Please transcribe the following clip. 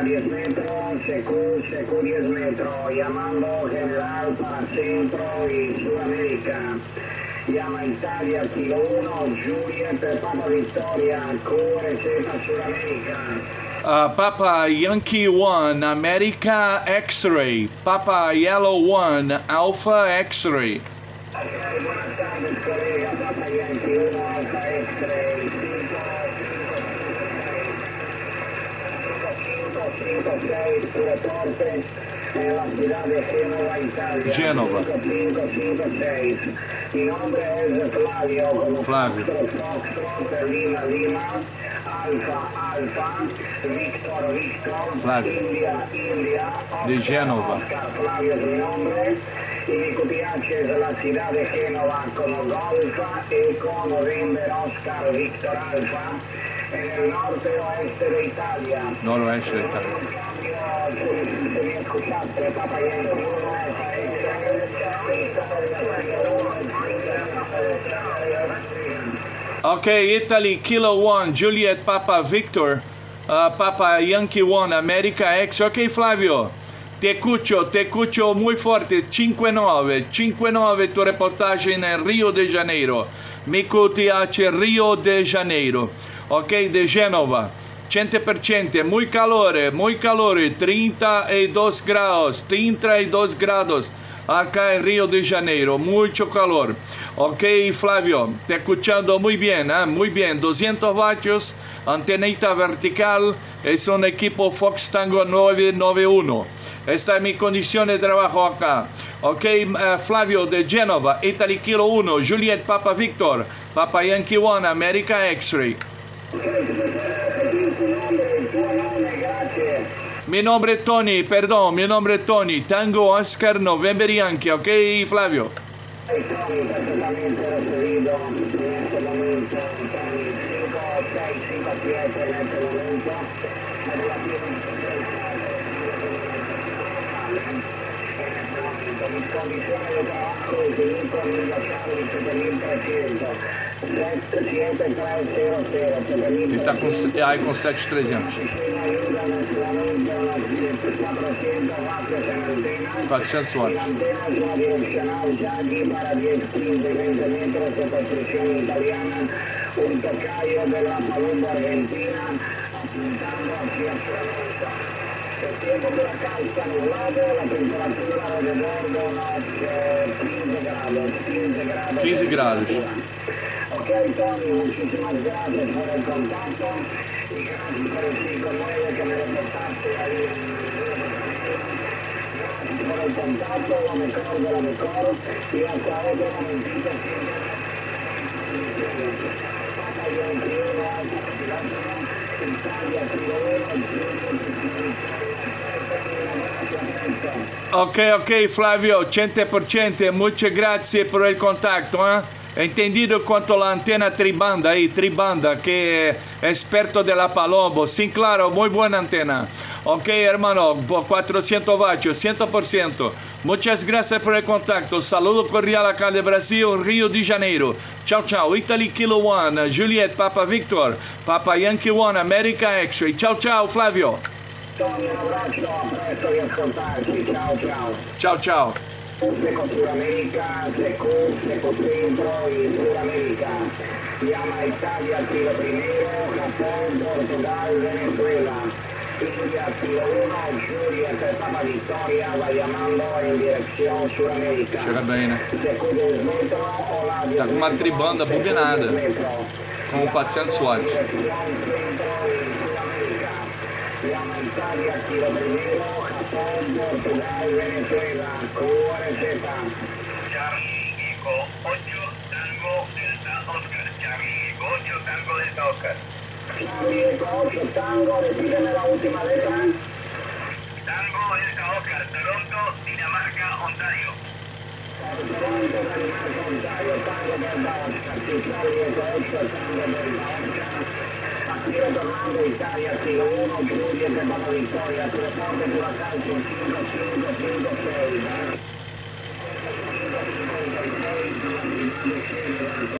10 metros, CQ 10 metros, llamando general para Centro y Sudamérica. Llama Italia, Kilo 1, Juliet, Papa Victoria, QRZ Sudamérica. Papa Yankee 1, America X-Ray. Papa Yellow 1, Alpha X-Ray. Buenas tardes, colega. Papa Yankee 1, Alpha X-Ray. 556, pure porte nella ciudad de Génova, Italia. Génova. 556. Mi nombre es Flavio. Como Flavio. Foxtrot, Lima, Lima. Alfa, Victor, Flavio. India, De Génova. Oscar, Flavio es mi nombre. Y mi QTH es la ciudad de Génova como Golfa, Eco, November, Oscar, Victor, Alfa, en el norte oeste de Italia. Noroeste de Italia. Se mi escuchaste, Papa Yankee 1, Ok, Italy, Kilo 1, Juliet, Papa Victor, Papa Yankee 1, America X. Ok, Flavio, te escucho muy fuerte. 59 tu reportaje en Rio de Janeiro. Mi QTH Rio de Janeiro. Ok, de Génova. 100%, muy calor, 32 grados. Acá en Rio de Janeiro, mucho calor. Ok, Flavio, te escuchando muy bien, muy bien. 200 vatios, antenita vertical, es un equipo Fox Tango 991. Esta es mi condición de trabajo acá. Ok, Flavio de Génova, Italy Kilo 1, Juliet Papa Victor, Papa Yankee 1, America X-Ray. Mi nombre es Tony, perdón, mi nombre es Tony. Tango Oscar November Yankee, ok, Flavio. Ele está com 7,300. 400 watts. Un tocayo de la Palumbo Argentina apuntando hacia Sudamérica. El tiempo de la calza nublado, la temperatura de bordo unos 15 grados. Ok, Tony, muchísimas gracias por el contacto y gracias por el 5-9 que me reportaste ahí en por el contacto, lo mejor de lo mejor y hasta otro momentito Ok, Flavio, 100%, muchas gracias por el contacto. Entendido cuanto la antena tribanda, que es experto de la Palombo. Sí, claro, muy buena antena. Ok, hermano, 400 vatios, 100%. Muchas gracias por el contacto. Saludo cordial acá de Brasil, Rio de Janeiro. Chao, chao. Italy Kilo 1, Juliet, Papa Victor, Papa Yankee 1, America X-Ray. Chao, chao, Flavio. Tony, un abbraccio, a presto di ascoltarci. Ciao, ciao. Ciao, ciao. Seco Sudamérica, Seco Centro y Sudamérica. Llama Italia, Kilo primero, Japón, Portugal, Venezuela. India, Kilo 1, Juliet, Papa Victoria, va llamando en dirección Sudamérica. Chega bem, né? Seco 10 metros, Olavio. Tá com uma tribanda bobinada, com 400 watts. Llama Italia, Kilo primero, Japón, Portugal, Venezuela, QRZ. Charlie Eco 8 Tango Delta Oscar. Charlie Eco 8 Tango Delta Oscar. Charlie Eco 8 Tango, decídeme la última letra. Tango Delta Oscar, Toronto, Dinamarca, Ontario. Toronto, Dinamarca, Ontario, Tango Delta Oscar. Charlie Eco 8 Tango Delta Oscar. Partire tornando Italia, Kilo 1, Juliet, Papa Victoria, sulle porte sulla calcio 5-5-5-6.